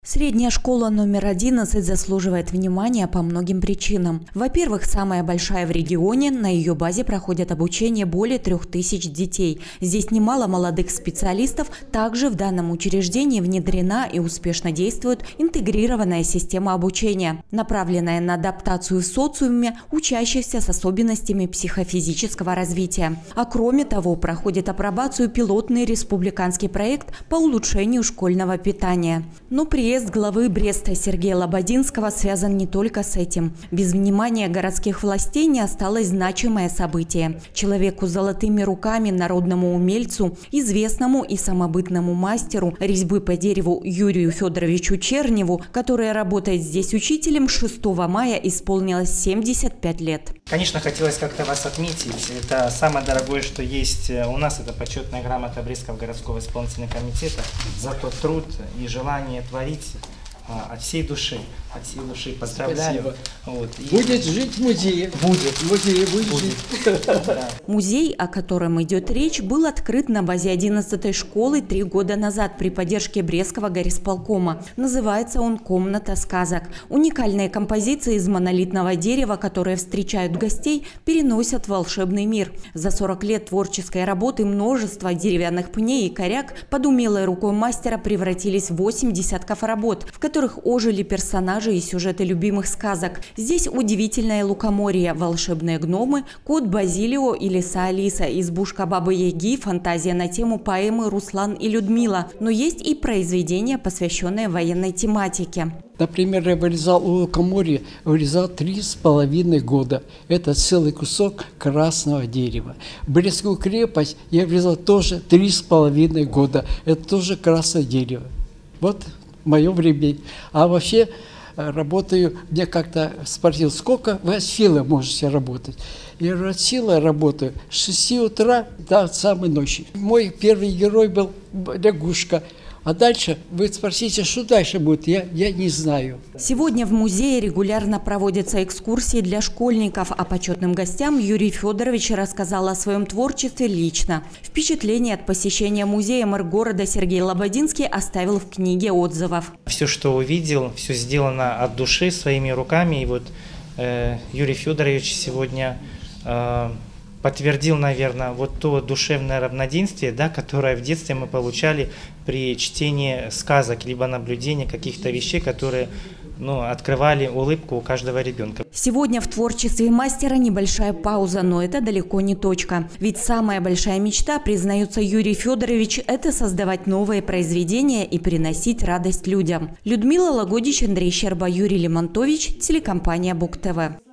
Средняя школа номер 11 заслуживает внимания по многим причинам. Во-первых, самая большая в регионе, на ее базе проходят обучение более 3000 детей. Здесь немало молодых специалистов, также в данном учреждении внедрена и успешно действует интегрированная система обучения, направленная на адаптацию в социуме учащихся с особенностями психофизического развития. А кроме того, проходит апробацию пилотный республиканский проект по улучшению школьного питания. Но приезд главы Бреста Сергея Лободинского связан не только с этим. Без внимания городских властей не осталось значимое событие. Человеку с золотыми руками, народному умельцу, известному и самобытному мастеру резьбы по дереву Юрию Федоровичу Черневу, который работает здесь учителем, 6 мая исполнилось 75 лет. Конечно, хотелось как-то вас отметить. Это самое дорогое, что есть у нас, это почетная грамота Брестского городского исполнительного комитета за тот труд и желание творить от всей души. От всей души поздравляю. Вот. Будет жить в музее. Будет жить. Да. Музей, о котором идет речь, был открыт на базе 11-й школы 3 года назад при поддержке Брестского горисполкома. Называется он «Комната сказок». Уникальные композиции из монолитного дерева, которые встречают гостей, переносят в волшебный мир. За 40 лет творческой работы множество деревянных пней и коряк под умелой рукой мастера превратились в 8 десятков работ, в которых ожили персонажи и сюжеты любимых сказок. Здесь удивительное лукоморье, волшебные гномы, кот Базилио и лиса Алиса, избушка Бабы Яги, фантазия на тему поэмы «Руслан и Людмила». Но есть и произведения, посвященные военной тематике. Например, я вырезал у лукоморья, 3,5 года. Это целый кусок красного дерева. Брестскую крепость я вырезал тоже 3,5 года. Это тоже красное дерево. Вот мое время. А вообще работаю, мне как-то спросил, сколько вы от силы можете работать? Я говорю, от силы работаю с 6 утра до самой ночи. Мой первый герой был лягушка. А дальше, вы спросите, что дальше будет, я не знаю. Сегодня в музее регулярно проводятся экскурсии для школьников, а почетным гостям Юрий Федорович рассказал о своем творчестве лично. Впечатление от посещения музея мэр города Сергей Лободинский оставил в книге отзывов. Все, что увидел, все сделано от души, своими руками. И вот Юрий Федорович сегодня подтвердил, наверное, вот то душевное равноденствие, да, которое в детстве мы получали при чтении сказок, либо наблюдении каких-то вещей, которые открывали улыбку у каждого ребенка. Сегодня в творчестве мастера небольшая пауза, но это далеко не точка. Ведь самая большая мечта, признается Юрий Федорович, это создавать новые произведения и приносить радость людям. Людмила Лагодич, Андрей Щерба, Юрий Лемонтович, телекомпания Бук ТВ.